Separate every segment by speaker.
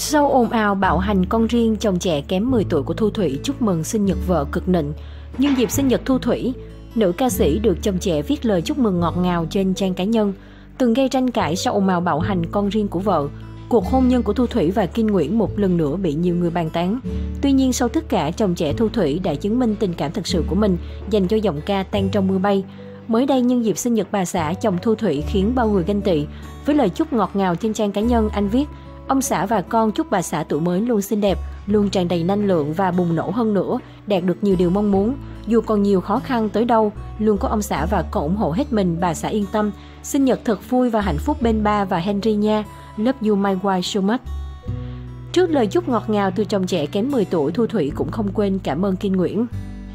Speaker 1: Sau ồn ào bạo hành con riêng, chồng trẻ kém 10 tuổi của Thu Thủy chúc mừng sinh nhật vợ cực nịnh. Nhân dịp sinh nhật Thu Thủy, nữ ca sĩ được chồng trẻ viết lời chúc mừng ngọt ngào trên trang cá nhân, từng gây tranh cãi sau ồn ào bạo hành con riêng của vợ. Cuộc hôn nhân của Thu Thủy và Kim Nguyễn một lần nữa bị nhiều người bàn tán. Tuy nhiên, sau tất cả, chồng trẻ Thu Thủy đã chứng minh tình cảm thực sự của mình dành cho giọng ca Tan Trong Mưa Bay. Mới đây, nhân dịp sinh nhật bà xã, chồng Thu Thủy khiến bao người ganh tị. Với lời chúc ngọt ngào trên trang cá nhân, anh viết: "Ông xã và con chúc bà xã tuổi mới luôn xinh đẹp, luôn tràn đầy năng lượng và bùng nổ hơn nữa, đạt được nhiều điều mong muốn. Dù còn nhiều khó khăn tới đâu, luôn có ông xã và con ủng hộ hết mình, bà xã yên tâm. Sinh nhật thật vui và hạnh phúc bên ba và Henry nha. Love you my wife so much." Trước lời chúc ngọt ngào từ chồng trẻ kém 10 tuổi, Thu Thủy cũng không quên cảm ơn Kim Nguyễn.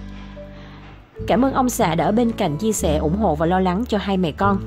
Speaker 1: Cảm ơn ông xã đã ở bên cạnh chia sẻ, ủng hộ và lo lắng cho hai mẹ con.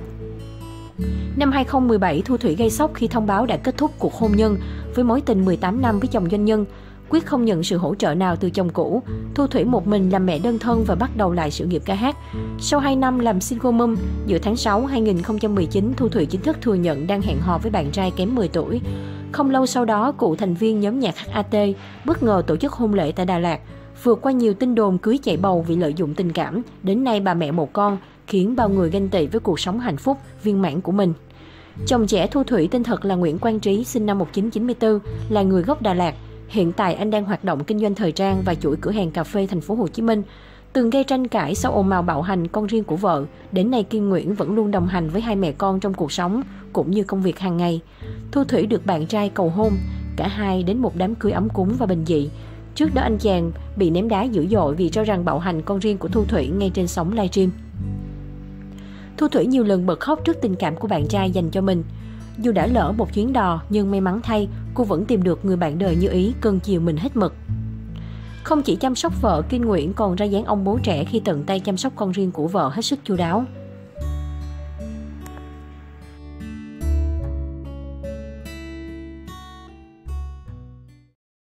Speaker 1: Năm 2017, Thu Thủy gây sốc khi thông báo đã kết thúc cuộc hôn nhân với mối tình 18 năm với chồng doanh nhân. Quyết không nhận sự hỗ trợ nào từ chồng cũ, Thu Thủy một mình làm mẹ đơn thân và bắt đầu lại sự nghiệp ca hát. Sau 2 năm làm single mom, giữa tháng 6 2019, Thu Thủy chính thức thừa nhận đang hẹn hò với bạn trai kém 10 tuổi. Không lâu sau đó, cựu thành viên nhóm nhạc HAT bất ngờ tổ chức hôn lễ tại Đà Lạt. Vượt qua nhiều tin đồn cưới chạy bầu vì lợi dụng tình cảm, đến nay bà mẹ một con, khiến bao người ganh tị với cuộc sống hạnh phúc, viên mãn của mình. Chồng trẻ Thu Thủy tên thật là Nguyễn Quang Trí, sinh năm 1994, là người gốc Đà Lạt. Hiện tại anh đang hoạt động kinh doanh thời trang và chuỗi cửa hàng cà phê thành phố Hồ Chí Minh. Từng gây tranh cãi sau ồn ào bạo hành con riêng của vợ, đến nay Kim Nguyễn vẫn luôn đồng hành với hai mẹ con trong cuộc sống cũng như công việc hàng ngày. Thu Thủy được bạn trai cầu hôn, cả hai đến một đám cưới ấm cúng và bình dị. Trước đó anh chàng bị ném đá dữ dội vì cho rằng bạo hành con riêng của Thu Thủy ngay trên sóng livestream. Thu Thủy nhiều lần bật khóc trước tình cảm của bạn trai dành cho mình. Dù đã lỡ một chuyến đò, nhưng may mắn thay, cô vẫn tìm được người bạn đời như ý, cưng chiều mình hết mực. Không chỉ chăm sóc vợ, Kim Nguyễn còn ra dáng ông bố trẻ khi tận tay chăm sóc con riêng của vợ hết sức chu đáo.